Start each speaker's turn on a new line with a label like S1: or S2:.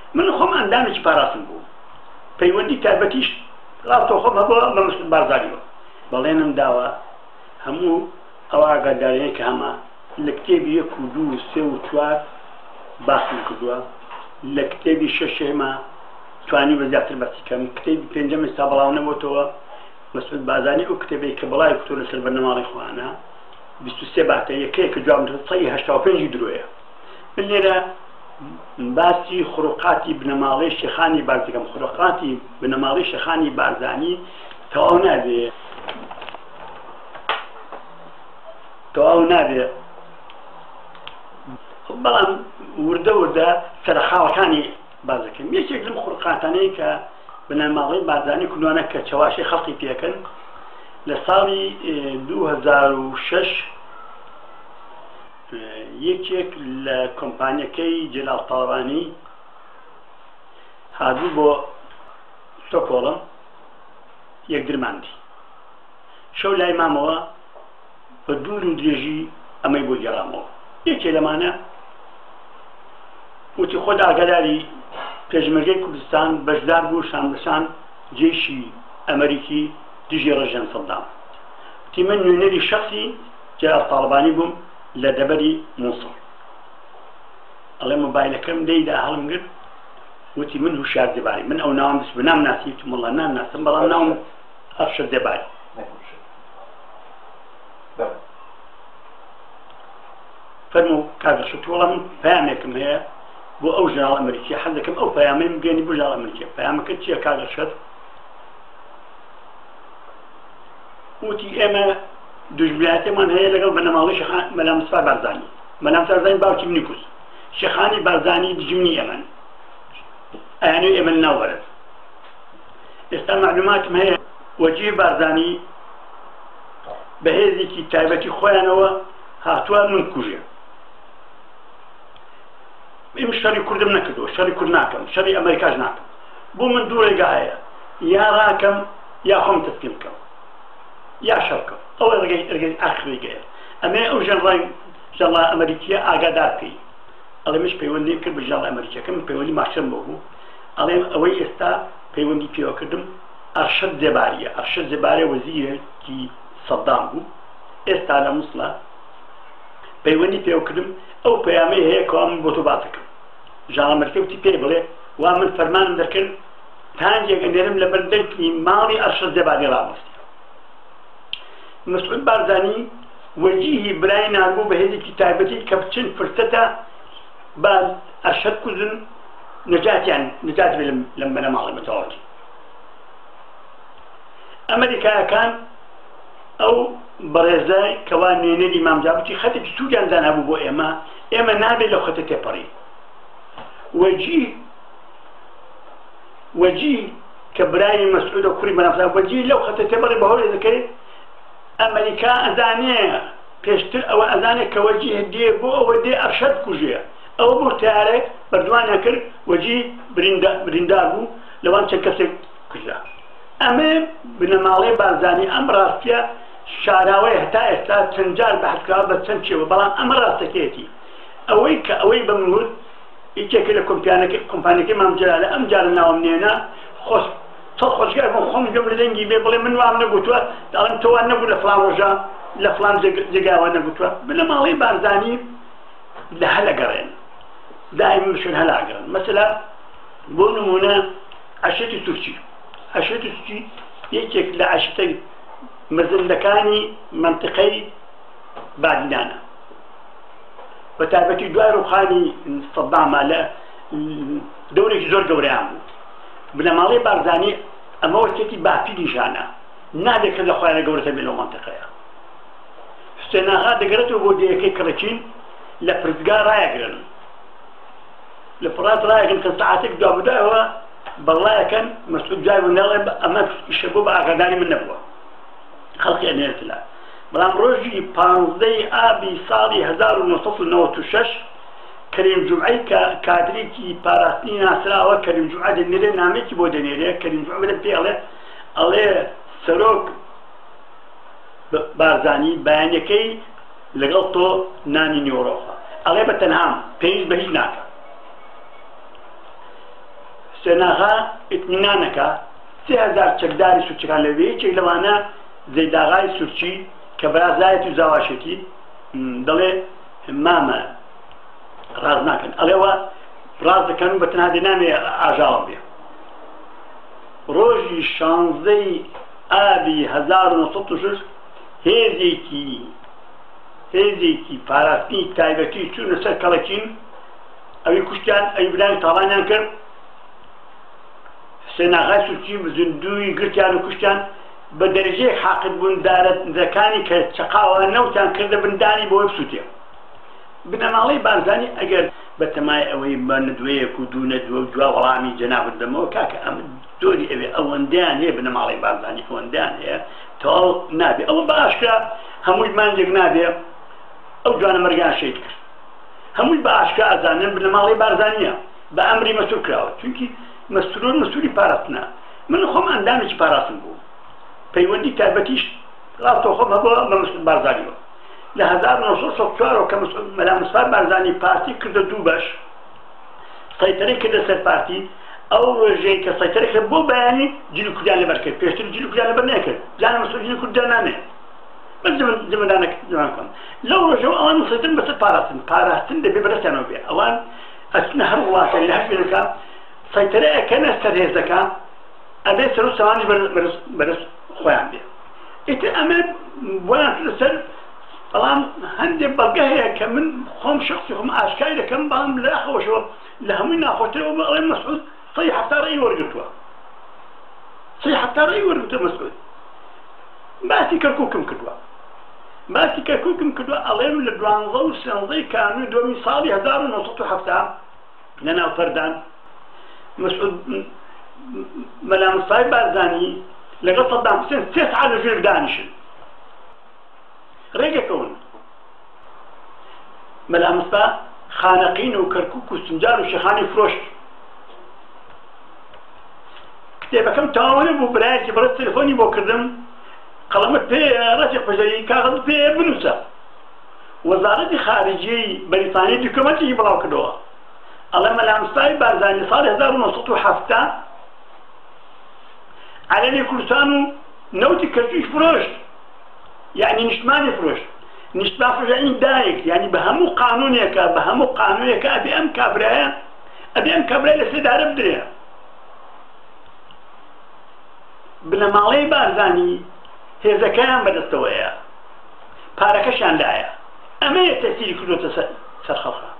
S1: من خۆم ئەندامێکی پاراستم بوو پەیوەندی تایبەتیش ڕاستە خۆم هەبووە بە مسعود بارزانیەوە بەڵێنم داوە هەموو ئەو ئاگاداریەی کە هەما لە کتێبی 1 و 2 و 3 و 4 باسم کردووە لە کتێبی 6 هێمە توانی بە زیاتر بەسی کەم کتێبی 5 ئێستا بەڵاو نەبووەوە مسعود بارزانی ئەو کتێبەی کە بەڵای کتۆ لەسەر بەرنەماڵی خۆیانە 23 باتە یەکەیە کە جواب 85 درۆیە من لێرە باسی خروقاتی بنەماڵی شێخانی بارزەکەم خروقاتی بنەماڵی شێخانی بارزانی تەواو نابێ بەڵام وردە وردە سەرخاوەکانی بازەکەم یەکێک لەم خروقاتانەی کە بنەماڵی بارزانی کردوانە کە چەواشی خەڵقی پێکەن لە ساڵی 2006 یەکێک لە کۆمپانیەکەی جەلال تاڵبانی هاتبوو بۆ ستۆکۆڵم یەک درماندی شەو لای مامەوە بە دوور و درێژی ئەمەی بۆ گەڕامەوە یەکێ لەمانە وتی خۆت ئاگاداری پێشمەرگەی کوردستان بەشدار بوو شانبەشان جێشی ئەمریکی دژی ڕەژەن سەدام وتی من نوێنەری شەخصی جەلال تاڵبانی بووم لە دەبەری مووسڵ ئەڵێ مۆبایلەکەم دەیدا هەڵم گرت وتی من هوشار دەباری من ئەو ناوم دەست بە نام ناسی وتم وەڵڵا نامناسم بەڵام ناوم ئەفشەر دەباری فەرموو کاگەشت وەڵام من پەیامێکم هەیە بۆ ئەو ژناڵ ئەمریکی حەز دەکەم ئەو پەیامەی بگەێنی بۆ ژناڵ ئەمریکی پەیامەکە چییە کاگەشت وتی ئێمە دوژبیاتێمان هەیە لەگەڵ بەنەماڵی مەلا مستەفا بارزانی مەلا مستەفا بارزانی باوکی منی کوس شێخانی بارزانی دژمنی ئێمەن ئەیانوێ ئێمە ناوبەرن ئێستا معلوماتم هەیە وەجیه بارزانی بەهێزێکی تایبەتی خۆیانەوە هاتووە من کوژێ ئیم شەڕی کوردم نەکردووە شەڕی کورد ناکەم شەڕی ئەمریکاش ناکەم بۆ من دوو ڕێگا هەیە یا ڕاکەم یا خۆم تەسلیم بکەم یا شەڕکەم ئەوە ڕێگەی ئاخرێگەیە ئەمێ ئەو ژەنڵا ئەمریکیە ئاگادار بکەی ئەڵێمش پەیوەندی کرد بە ژەنڵا ئەمریکیەکەم پەیوەندی ماشەم بۆ بوو ئەڵێم ئەوەی ئێستا پەیوەندی پێوە کردم ئەرشەد زێباریە ئەرشەد زێبارێ وەزیرێکی سەدام بوو ئێستا لە مووسڵە پەیوەندی پێوە کردم ئەو پەیامەی هەیە کەوا من بۆ تۆ باسەکەم ژەنڵا ئەمریکیە وتی پێی بڵێ وا من فەرمانم دەکرد تانجێک ئەنێرم لە بەردەرکی ماڵی ئەرشەد زێباری ڕابوەستی مسعود بارزانی وەجیهی برای ناربوو بەهێزێکی تایبەتی کە بچن فرسەتە با ئەرشەد کوردن نەجات بێ لەم بەنەماڵی مەتەواتی ئەمریکایەکان ئەو بەڕێزای کەوا نوێنەری مامجابوتی خەتێکی سوودیان دان هەبوو بۆ ئێمە نابێت لەو خەتە تێپەڕی وەجیه کە برای مەسعودە کوڕی بەنافسا وەجیه لەو خەتە تێپەڕی بەهۆی دەکرێت ئەمریکا ئەزانێ پێشتر ئەوە ئەزانێ کە وەجیه دێ بۆ ئەوە دێ ئەرشەد کوژێ ئەوە بۆ تیارێک بەردوانە کرد وەجیه بریندار بوو لەوان چەند کەسێک کوژرا ئەمێ بنەماڵەی بارزانی ئەم ڕاستیە شاراوەی هەتا ئێستا چەند جار بەحثکراوە بە چەند چێوە بەڵام ئەمە ڕاستەکەیەتی ئەوەی کە ئەوەی بەمنوت یەکێکە لە کۆمپانیەکەی مام جەلالە ئەم جارە ناوم نێنا خۆشگار بۆ خۆم گەم لە دەنگی بێ بڵێ من وام نەگوتووە داڵم تۆوان نەبوو لە فڵان ڕۆژە لە فڵان جێگاوە نەگوتووە بنەماڵەی بارزانی لە هەلەگەڕێن دائما شون هەلاگەڕن مەسەلا بۆ نمونە عەشێتی تورکی یەکێک لە عەشتەی مەزندەکانی منتقەی بادینانە بە تایبەتی دوای ڕووخانی سەدامە لە دەورێکی زۆر گەورەیان بوو بنەماڵەی بارزانی ئەمە وەرکێتی باپیری ژانە نابێت لە خۆیانە گەورەتە بێت لەو منتقەیە حوسێن ئاغا دەگەڕێتەوە بۆ دەیەکەی کڕەچین لە پرزگا ڕایەگرن لە پڕات ڕایەگرن کە سەعاتێک دوا بدایەوە بەڵایەکەن مەسعود جای نەڵێ ئەمە ئیشە بۆ بە ئاگاداری من نەبووە خەڵقی ئەنێرتلا بەڵام ڕۆژی 15 ئابی ساڵی 1996 کەریم جومعەی کە کادرێکی پاراستنی ناسراوە کەریم جومعە دەنێرێ نامێکی بۆ دەنێرێ کەریم جومعە بدە پێڵێ ئەڵێ سەرۆک بارزانی بەیانەکەی لەگەڵ تۆ نانی نیوەڕۆخە ئەڵێ بە تەنهام پێویست بە هیچ ناکە سێناغا ئیتمینانەکە 3000 چەکداری سوورچەکان لەوێ یەکێک لەوانە زەیداغای سوورچی کە بەرازایەت و زاواشێتی دەڵێ مامە ڕاز ناکەن ئەڵێوە ڕاز دەکەن و بەتەنها دێنامێ ئاژاوە بێ. ڕۆژی 16 ئابی 1960 هێزێکی پاراستنی تایبەتی چوونە سەر کەڵەکین ئەوی کوشتیان ئەیبرانی تاڵانیان کرد. سێناغای سوورچی زیندووی گرتیان و کوشتیان بە دەرەجەیەک حاقت بوون دارەتەکانی کە چقاوە نەوتیان کردە بندانی بۆی بسووتێ. بنەماڵەی بارزانی ئەگەر بە تەمای ئەوەی بە ندوەیەک و دوو نەدووە و دوا وەڵامی جەنابەت دەمەوە کاکە ئەم دۆری ئەوێ ئەوەندەیان هەیە بنەماڵەی بارزانی ئەوەندەیان هەیە تەواو نابێ ئەوە بە ئاشکرا هەمووی مانجێک نابێ ئەو جوانە مەرگان شەید کرد. هەمووی بە ئاشکرا ئەزانن بنەماڵەی بارزانیە بە ئەمری مەسوول کراوە چونکی مەسوولی پاراستنە. من خۆم ئەندامێکی پاراستن بوو پەیوەندی تایبەتیش ڕاستەوە خۆم هەبووە بە مەسوول بارزانیەوە لە 1964 کە مەلا مستەفا بارزانی پارتی کردە دوو بەش سەیطرەی کردە سەر پارتی ئەو ڕۆژەی کە سەیطرەی کرد بۆ بەیانی جلی کوردیان لەبەر کرد پێشتر جلی کوردیان لەبەر نەکرد جانە مەسوول جلی کوردیان نامێت بەس جمدانەکەم لەو ڕۆژەوە ئەوان مسەیتن بەسەر پاراستن دەبێ بەدەستیانەوە بێ ئەوان ئەچنە هەر وڵاتێک لە هەشتێکەکە سەیطرە ئەکەنە سەر هێزەکە ئەبێ سەر و سەوانی بەدەست خۆیان بێ ئیتر ئەمە بۆیان لەسەر بەڵام هەندێک بەڵگە هەیە کە من خۆم شخصی خۆم ئاشکای دەکەم بەڵام لە ئاخەوەشەوە لە هەمووی ناخۆشترەوە بەڵێ مەسعود 170 ڕێی وەرگرتووە 170 ڕێی وەرگرتووە مەسعود باسی کەرکووکم کردووە ئەڵێم لە 12 کانووی دووەمی ساڵی 1970 لە ناوپەردان مەسعود مەلا مستەفای بارزانی لەگەڵ سەدام حوسێن 3 ساعات لەژێر دانیشن ڕێگەکەون. مەلا مستەفا خانەقین و کەرکووک و سنجار و شەخانی فرۆشت. کتێبەکەم تەواو بوو برایەکی بەڕێز تەلەفۆنی بۆ کردم قەڵەمت پێ ڕەتی قۆژەری کاغەزت پێ بنووسە. وەزارەتی خارجیەی بەریتانی دوکمەنتێکی بڵاو کردەوە ئەڵێ مەلا مستەفای بارزانی ساڵی 1970 عەلەمی کوردستان و نەوتی کەرکووک فرۆشت يعني نیشتمانی فرۆشت. نیشتمان فرۆشت یعنی دایک یعنی بە هەموو قانونێکە ئەبێ ئەم کابرایە لە سێدارە بدرێ. بنەماڵەی بارزانی هێزەکەیان بەدەستەوەیە پارەکەشیان لایە ئەمەیە تەسیری کردوتە سەر خەڵکە.